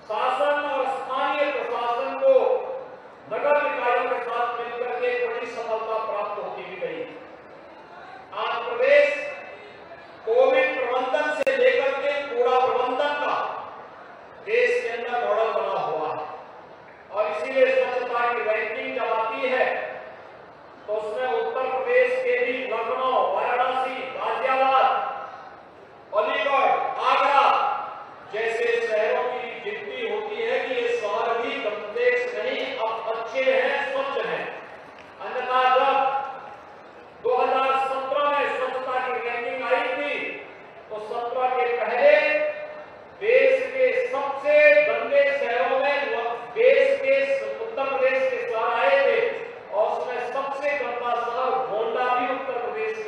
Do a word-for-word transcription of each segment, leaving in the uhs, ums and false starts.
शासन और स्थानीय प्रशासन को नगर निकायों के साथ मिलकर के बड़ी सफलता प्राप्त होती भी गई। आंध्र प्रदेश कोविड प्रबंधन से लेकर के कूड़ा प्रबंधन का देश के अंदर मॉडल बना हुआ है और इसीलिए स्वच्छता की रैंकिंग जब आती है तो उसमें उत्तर प्रदेश के भी लखनऊ, वाराणसी, गाजियाबाद, अलीगढ़, आगरा जैसे शहरों की गिनती होती है कि ये शहर भी गंदे नहीं, अब अच्छे हैं, स्वच्छ हैं। अन्यथा जब दो हज़ार सत्रह में स्वच्छता की रैंकिंग आई थी तो सत्रह के पहले देश के सबसे गंदे शहरों में देश के उत्तर प्रदेश के शहर आए थे और उसमें सबसे गंदा शहर गोंडा भी उत्तर प्रदेश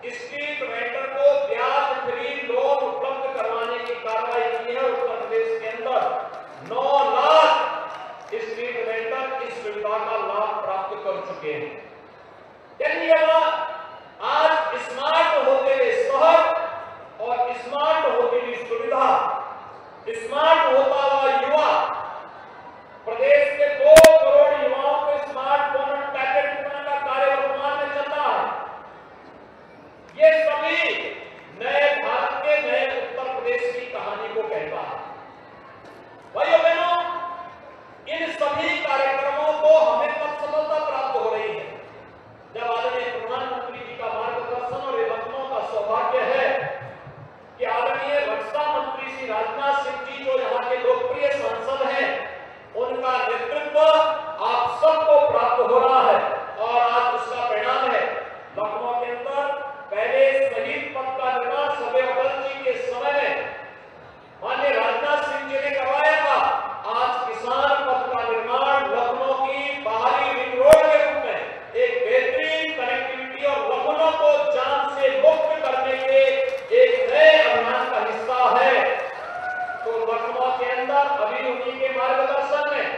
स्ट्रीट वेंडर को ब्याज फ्री लोन उपलब्ध करवाने की कार्रवाई की है। उत्तर प्रदेश के अंदर नौ लाख स्ट्रीट वेंडर इस सुविधा का लाभ प्राप्त कर चुके हैं। यानी आज स्मार्ट होते हुए शहर और स्मार्ट होती हुई सुविधा, स्मार्ट होता हुआ युवा, प्रदेश के दो करोड़ युवाओं को स्मार्टफोन और टैबलेट वितरण का कार्य वर्तमान में चल रहा है। ये सभी नए भारत के नए उत्तर प्रदेश की कहानी को कहता है। भाइयों बहनों, इन सभी कार्यक्रमों को हमें तब सफलता प्राप्त हो रही है जब आदरणीय प्रधानमंत्री जी का मार्गदर्शन और योजनाओं का सौभाग्य है कि आदरणीय रक्षा मंत्री श्री राजनाथ सिंह जी जो यहाँ के लोकप्रिय सांसद हैं, उनका नेतृत्व आप सबको प्राप्त हो रहा है और आज उसका परिणाम है लखनऊ के अंदर पहले शहीद पथ का निर्माण सदैव अटल जी के समय में माननीय राजनाथ सिंह जी ने करवाया था। आज किसान पथ का निर्माण लखनऊ की बाहरी रिंग रोड के रूप में एक बेहतरीन कनेक्टिविटी और लखनऊ को जान से मुक्त करने के एक नए अभियान का हिस्सा है। तो लखनऊ के अंदर अभी उन्हीं के मार्गदर्शन में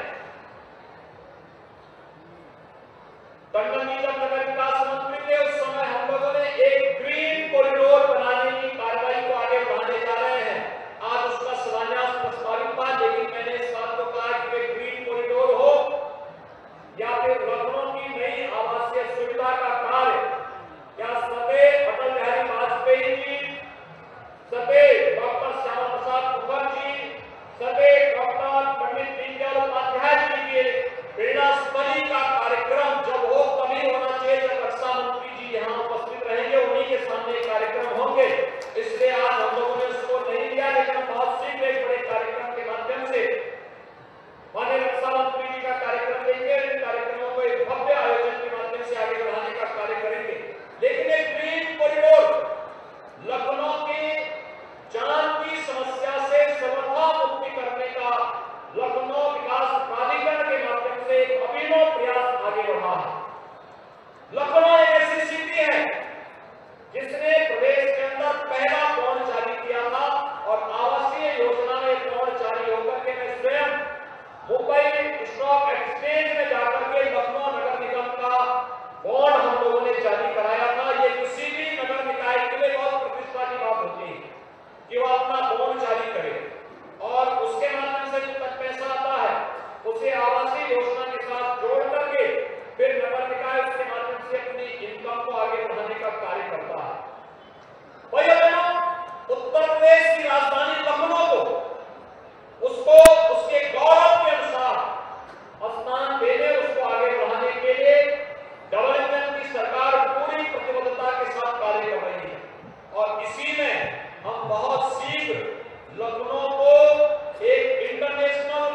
टंडन जी जब नगर विकास मंत्री थे उस समय हम लोगों ने एक ग्रीन कॉरिडोर बनाने की कार्रवाई को आगे बढ़ाने जा रहे हैं। आज उसका शिलान्यास प्रस्तावित था, लेकिन मैंने इस बात को कहा कि ग्रीन कॉरिडोर हो या फिर लखनऊ की नई आवासीय सुविधा का कार्य, या सदैव अटल बिहारी वाजपेयी जी, सदैव डॉक्टर श्यामा प्रसाद मुखर्जी, सदैव डॉक्टर पंडित दीनदयाल उपाध्याय जी के प्रेरणास्थली का कार्यक्रम जब हो तभी होना चाहिए जब रक्षा मंत्री जी यहाँ उपस्थित रहेंगे, उन्हीं के सामने कार्यक्रम होंगे। इसलिए आज हम लोगों ने उसको नहीं लिया, लेकिन बहुत शीघ्र एक बड़े कार्यक्रम के माध्यम से माननीय रक्षा मंत्री जी का कार्यक्रम लेंगे। इन कार्यक्रमों को एक भव्य आयोजन के माध्यम से आगे बढ़ाने का कार्य करेंगे। लेकिन एक ग्रीन कॉरिडोर लखनऊ की जान की समस्या से सर्वथा मुक्ति करने का लखनऊ विकास प्राधिकरण के माध्यम से एक अभिनव प्रयास आगे बढ़ा है। लखनऊ एक ऐसी सिटी है जिसने प्रदेश के अंदर पहला बॉन्ड जारी किया था और आवासीय योजना में बॉन्ड जारी होकर के मैं स्वयं मुंबई स्टॉक एक्सचेंज में जाकर के लखनऊ नगर निगम का बॉन्ड हम लोगों ने जारी कराया था। ये किसी भी नगर निकाय के लिए बहुत प्रतिष्ठा की बात होती है कि वो अपना बॉन्ड जारी करे और उसके माध्यम से जो तक पैसा आता है उसे आवासीय योजना के साथ जोड़ करके फिर नगर निकाय उसके माध्यम से अपनी इनकम को आगे बढ़ाने का कार्य करता है। भैया बहनों, उत्तर प्रदेश की राजधानी लखनऊ को उसको उसके गौरव के अनुसार स्थान देने, उसको आगे बढ़ाने के लिए डेवलपमेंट की सरकार पूरी प्रतिबद्धता के साथ कार्य कर रही है और इसी में हम बहुत शीघ्र लखनऊ को एक इंटरनेशनल